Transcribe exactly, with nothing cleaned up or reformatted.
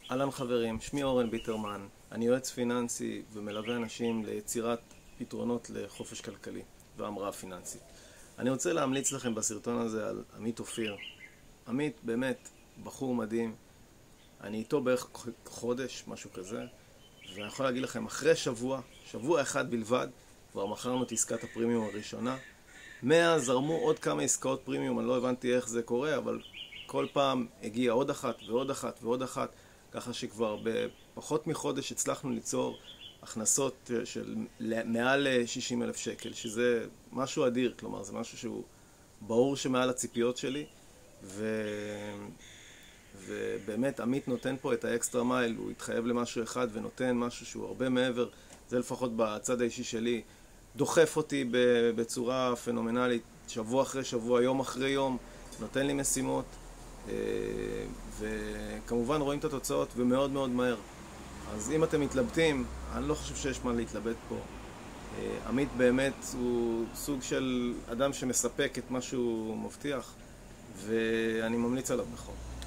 אהלן חברים, שמי אורן ביטרמן, אני יועץ פיננסי ומלווה אנשים ליצירת פתרונות לחופש כלכלי והמראה פיננסית. אני רוצה להמליץ לכם בסרטון הזה על עמית אופיר. עמית באמת בחור מדהים, אני איתו בערך חודש, משהו כזה, ואני יכול להגיד לכם, אחרי שבוע, שבוע אחד בלבד, כבר מכרנו את עסקת הפרימיום הראשונה. מאז זרמו עוד כמה עסקאות פרימיום, אני לא הבנתי איך זה קורה, אבל כל פעם הגיעה עוד אחת ועוד אחת ועוד אחת, ככה שכבר בפחות מחודש הצלחנו ליצור הכנסות של מעל שישים אלף שקל, שזה משהו אדיר, כלומר זה משהו שהוא ברור שמעל הציפיות שלי, ו... ובאמת עמית נותן פה את האקסטרה מייל, הוא התחייב למשהו אחד ונותן משהו שהוא הרבה מעבר, זה לפחות בצד האישי שלי, דוחף אותי בצורה פנומנלית, שבוע אחרי שבוע, יום אחרי יום, נותן לי משימות, וכמובן רואים את התוצאות ומאוד מאוד מהר. אז אם אתם מתלבטים, אני לא חושב שיש מה להתלבט פה. עמית באמת הוא סוג של אדם שמספק את מה שהוא מבטיח, ואני ממליץ עליו בחום.